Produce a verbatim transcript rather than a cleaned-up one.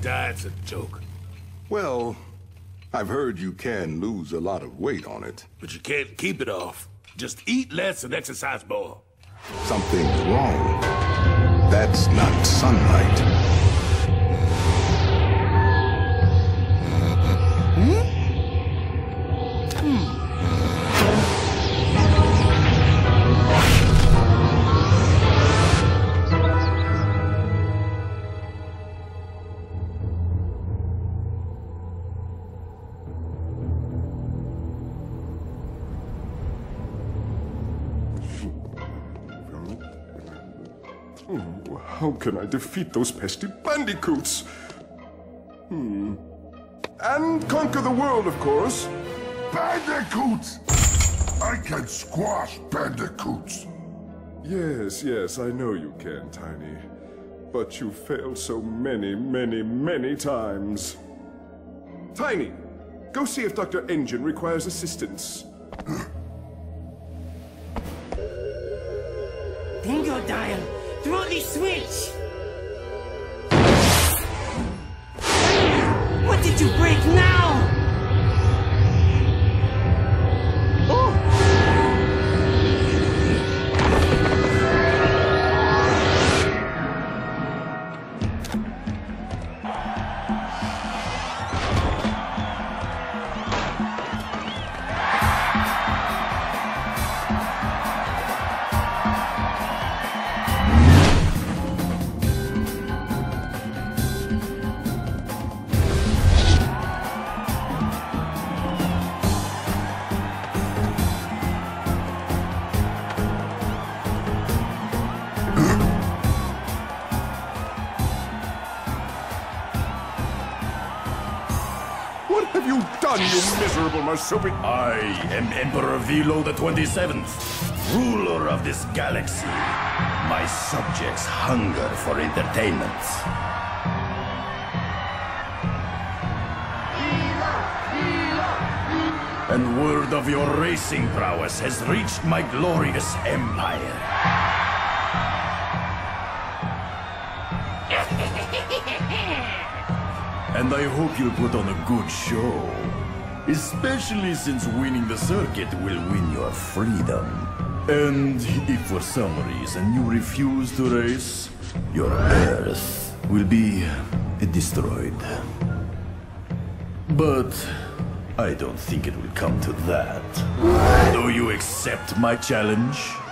That's a joke. Well, I've heard you can lose a lot of weight on it. But you can't keep it off. Just eat less and exercise more. Something's wrong. That's not sunlight. Hmm? Hmm. Oh, how can I defeat those pesky bandicoots? Hmm. And conquer the world, of course. Bandicoots! I can squash bandicoots. Yes, yes, I know you can, Tiny. But you failed so many, many, many times. Tiny, go see if Doctor Engine requires assistance. Dingo Dial! Throw the switch! What did you break now? Oh! What have you done, you miserable marsupial? I am Emperor Velo the twenty-seventh, ruler of this galaxy. My subjects hunger for entertainment. And word of your racing prowess has reached my glorious empire. And I hope you'll put on a good show. Especially since winning the circuit will win your freedom. And if for some reason you refuse to race, your Earth will be destroyed. But I don't think it will come to that. Do you accept my challenge?